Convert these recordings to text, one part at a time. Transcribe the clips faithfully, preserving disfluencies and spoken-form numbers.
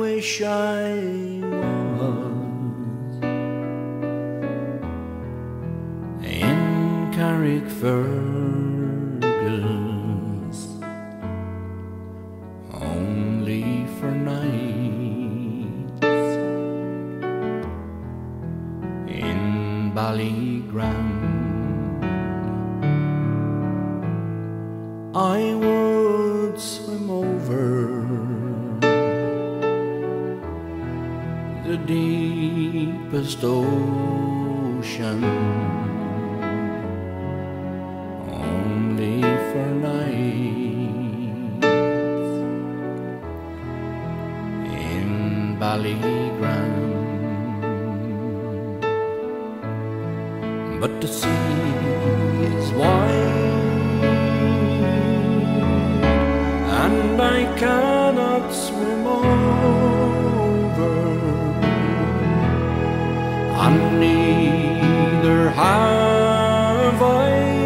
wish I was in Carrickfergus only for nights, in Ballygrand I would swim over the deepest ocean only for nights, in Ballygrand. But the sea is wide and I cannot swim over, and neither have I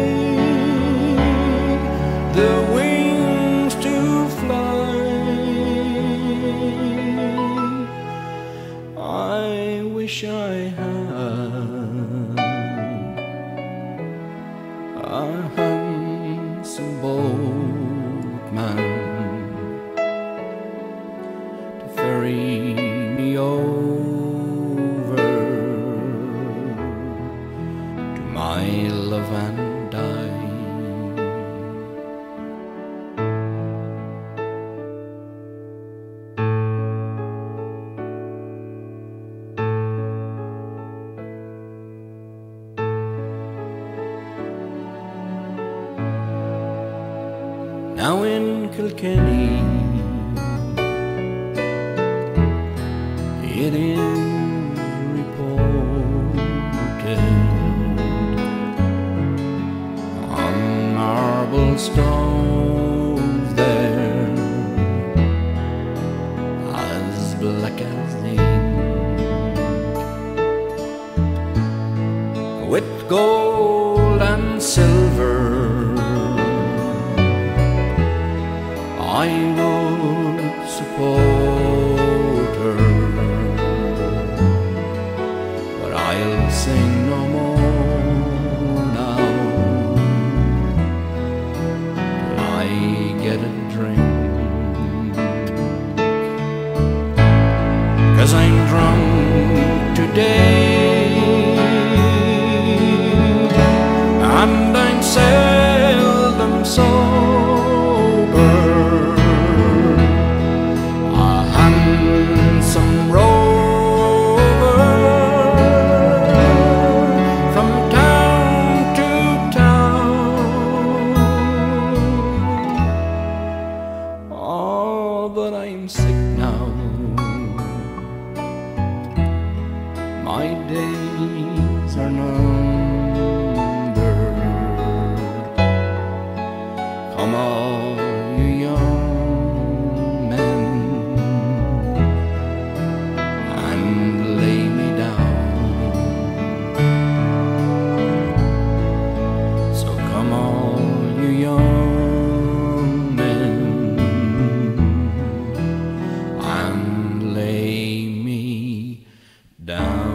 the wings to fly. I wish I had a handsome boatman to ferry me over to my love and die. Now in Kilkenny it is reported on marble stones there, as black as ink, with gold and silver I would support her, but I'll sing no more now till I get a drink, 'cause I'm drunk today and I'm seldom sober. Some rover from town to town. Oh, but I'm sick now, my days are numbered. Come all you young down.